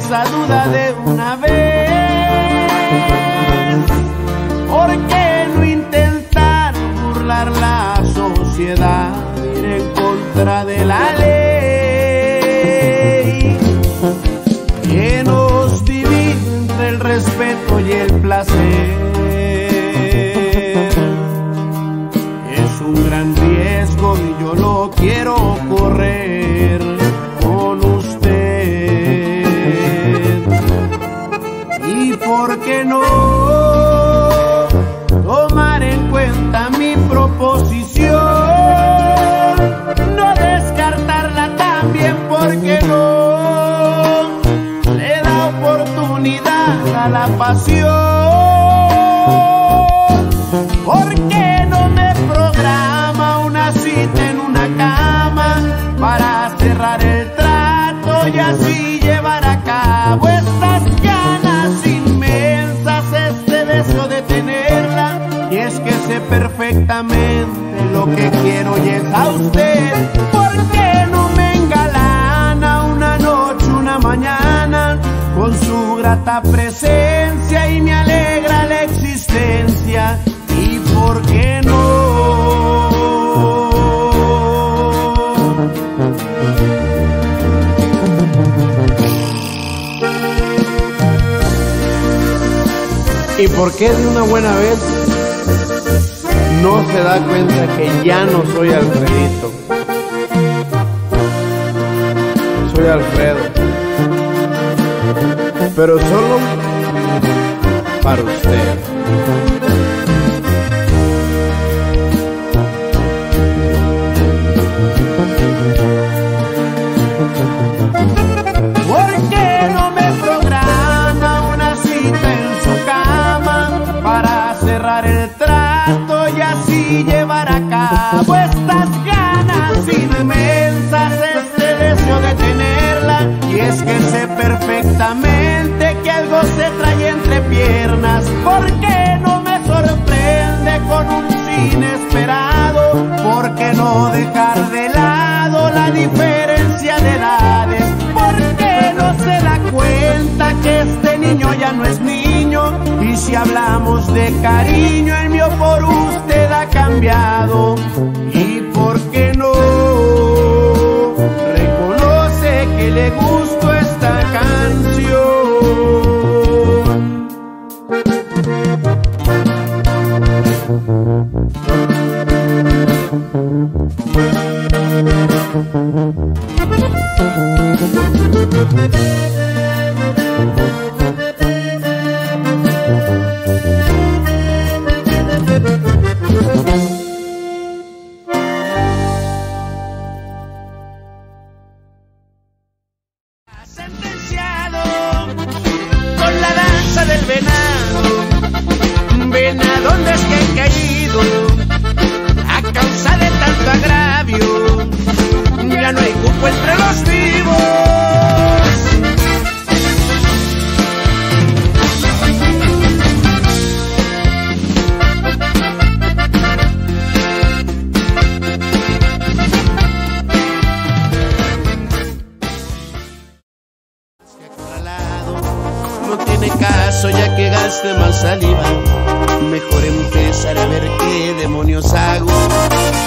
esa duda de una vez. ¿Por qué no intentar burlar la sociedad, ir en contra de la ley que nos divide entre el respeto y el placer? Es un gran riesgo y yo lo quiero correr con usted. ¿Y por qué no tomar en cuenta mi proposición? No descartarla también, porque no le da oportunidad a la pasión. ¿Por qué no me programa una cita en una cama para cerrar el trato y así llevar a cabo estas ganas inmensas, este deseo de tenerla? Y es que sé perfectamente lo que quiero y es a usted. ¿Por qué no me engalana una noche, una mañana con su grata presencia y me alegra la existencia? ¿Y por qué no? ¿Y por qué de una buena vez no se da cuenta que ya no soy Alfredito? Soy Alfredo, pero solo para usted. ¿Por qué no me programa una cita en su cama para cerrar el trato y así llevar a cabo estas ganas inmensas, este deseo de tenerla? Y es que sé perfectamente que algo se trae entre piernas. ¿Por qué no me sorprende con un sí inesperado? ¿Por qué no dejar de lado la diferencia de edades? ¿Por qué no se da cuenta que este niño ya no es niño? Y si hablamos de cariño, el mío por usted ha cambiado. ¿Y por qué no reconoce que le gustó esta canción? Sentenciado con la danza del venado. Ven a dónde es que he caído a causa de tanto agravio. Ya no hay cupo entre los vivos. No tiene caso ya que gaste más saliva. Mejor empezar a ver qué demonios hago.